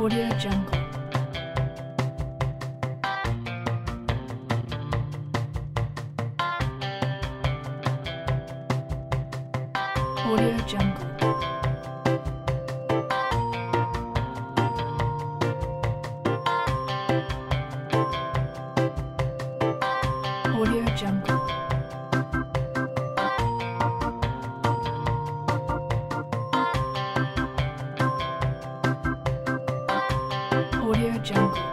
Audio Jungle. Audio Jungle. Audio Jungle. Audio Jungle.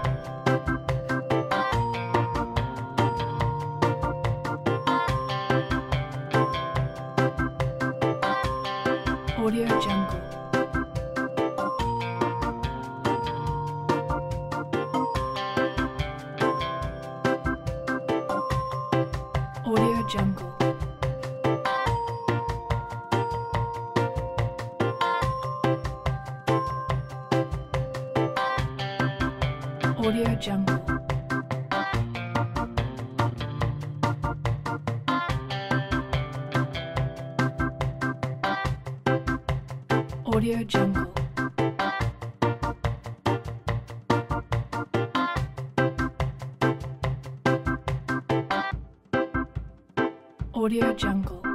Audio Jungle. Audio Jungle. Audio Jungle. Audio Jungle. Audio Jungle.